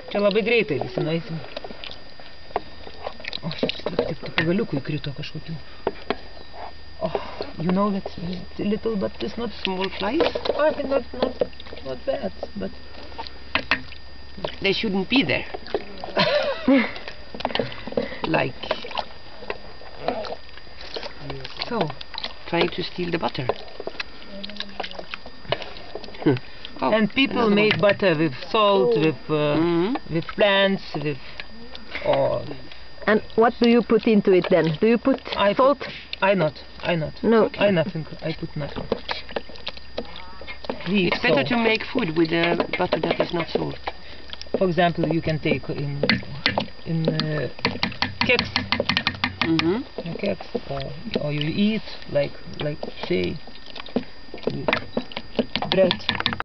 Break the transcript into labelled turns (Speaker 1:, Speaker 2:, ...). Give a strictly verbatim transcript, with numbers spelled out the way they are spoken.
Speaker 1: Čia labai greitai visi nueisim. O, tik pagaliukų įkrito kažkokių. Oh, you know that little, but it's not
Speaker 2: Small flies?
Speaker 1: I mean, not, not, not bad, but
Speaker 2: They shouldn't be there. Like
Speaker 1: so.
Speaker 2: trying to steal the butter. Oh,
Speaker 1: And people
Speaker 2: another
Speaker 1: make
Speaker 2: one.
Speaker 1: butter with salt, with uh,
Speaker 2: Mhm.
Speaker 1: with plants, with or
Speaker 3: And what do you put into it then? Do you put
Speaker 1: I
Speaker 3: salt?
Speaker 1: Put, I not, I not.
Speaker 3: No.
Speaker 1: I nothing. I put nothing. Leave
Speaker 2: It's better
Speaker 1: salt.
Speaker 2: to make food with a butter that is not salt.
Speaker 1: For example, you can take in in uh, cakes,
Speaker 2: Mm-hmm.
Speaker 1: in cakes, or or you eat like like say bread.